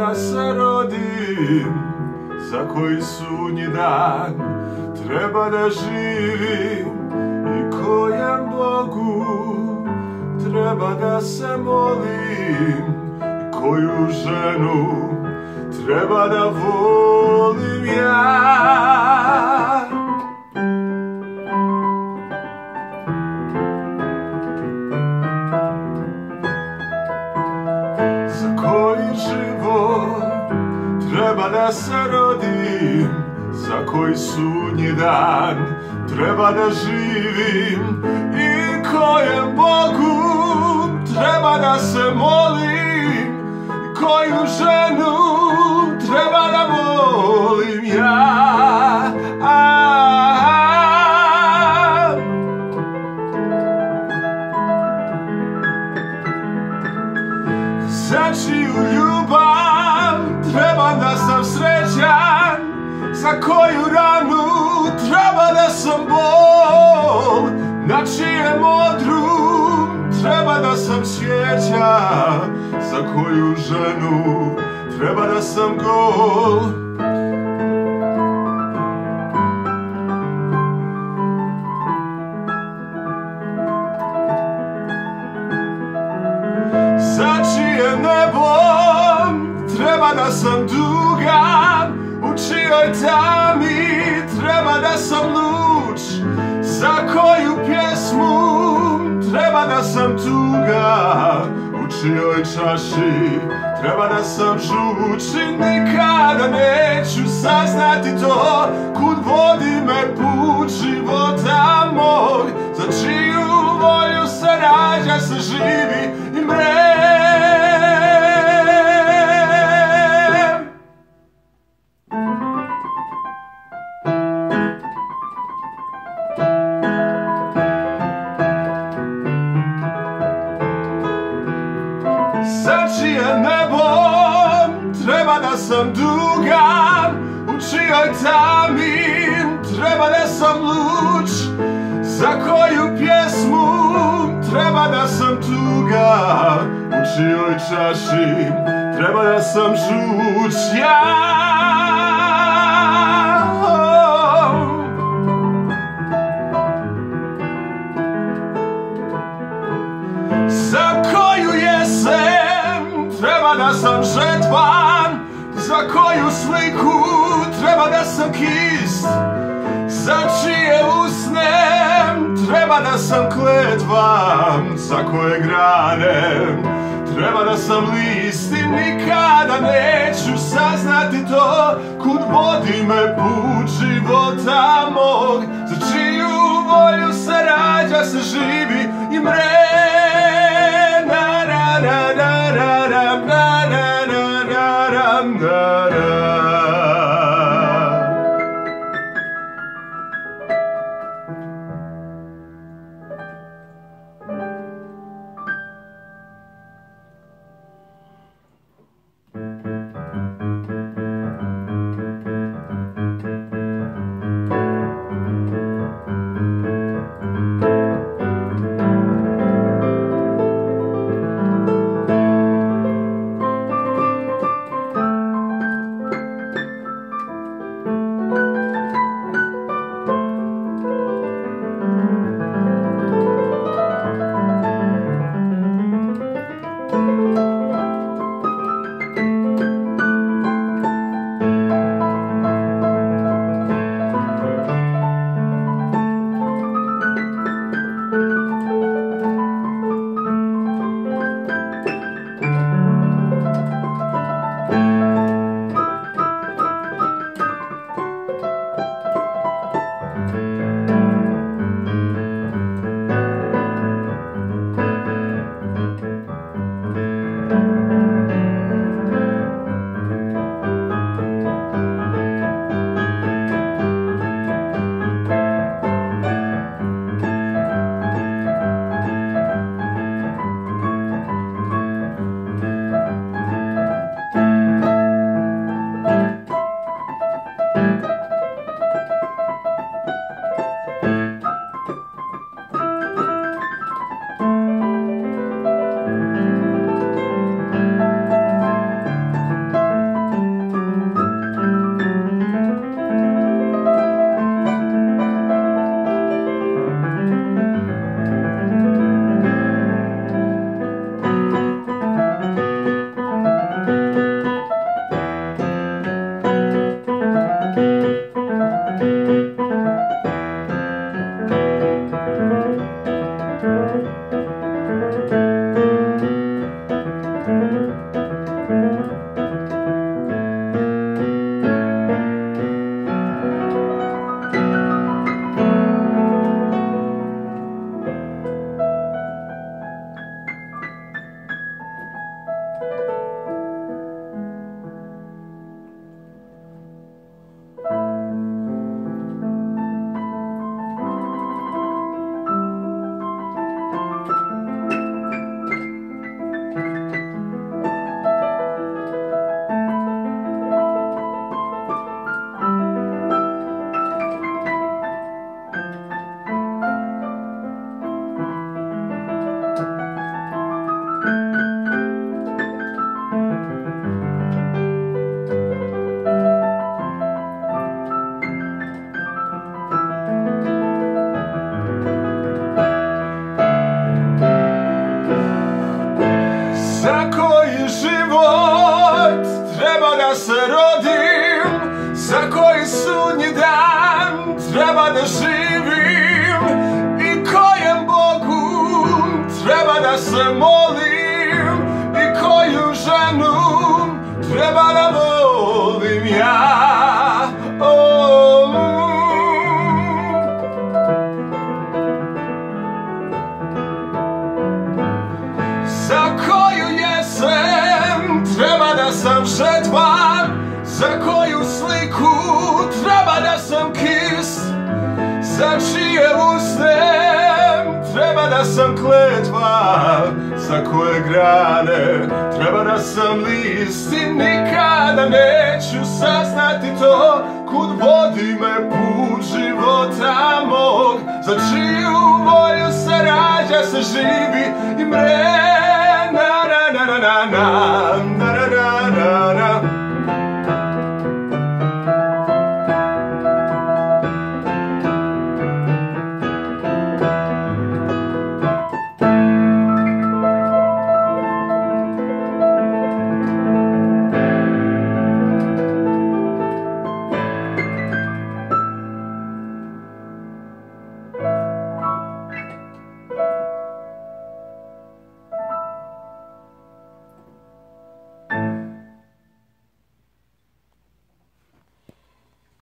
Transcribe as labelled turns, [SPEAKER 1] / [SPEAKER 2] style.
[SPEAKER 1] da se rodim, za koji sunji dan treba da živim i kojem Bogu treba da se molim, i koju ženu treba da volim ja. Za koji život treba da se rodim, za koji sunji dan treba da živim i kojem Bogu treba da se molim, i koju ženu treba da volim ja. Za čiju ljubav treba da sam srećan, za koju ranu treba da sam bol, na čijem odru treba da sam sjeća, za koju ženu treba da sam gol. Za čije nebo treba da sam dugan, u čijoj tami treba da sam luč, za koju pjesmu treba da sam tuga, u čijoj čaši treba da sam žuč. I nikada neću saznati to, kud vodi me put života mog, za čiju volju se rađa, se živi i mre. Za čije nebo treba da sam dugan, u čijoj tami treba da sam luč, za koju pjesmu treba da sam tuga, u čijoj čaši treba da sam žuč ja. Za koju jesen treba da sam žetvan, za koju sliku treba da sam kist, za čije usne treba da sam kletvan, za koje grane treba da sam list. I nikada neću saznati to, kud vodi me put života mog, za čiju volju se rađa, se živi i mre. se rodim, za koji sudnji dan treba da živim i kojem Bogu treba da se molim i koju ženu treba da volim ja. Za koju jesen treba da sam žetva, za koju sliku treba da sam kis, za čije usne treba da sam kletva, za koje grane treba da sam list. I nikada neću saznati to kud vodi me put života mog, za čiju volju se rađa, se živi i mre. Na na na na na na.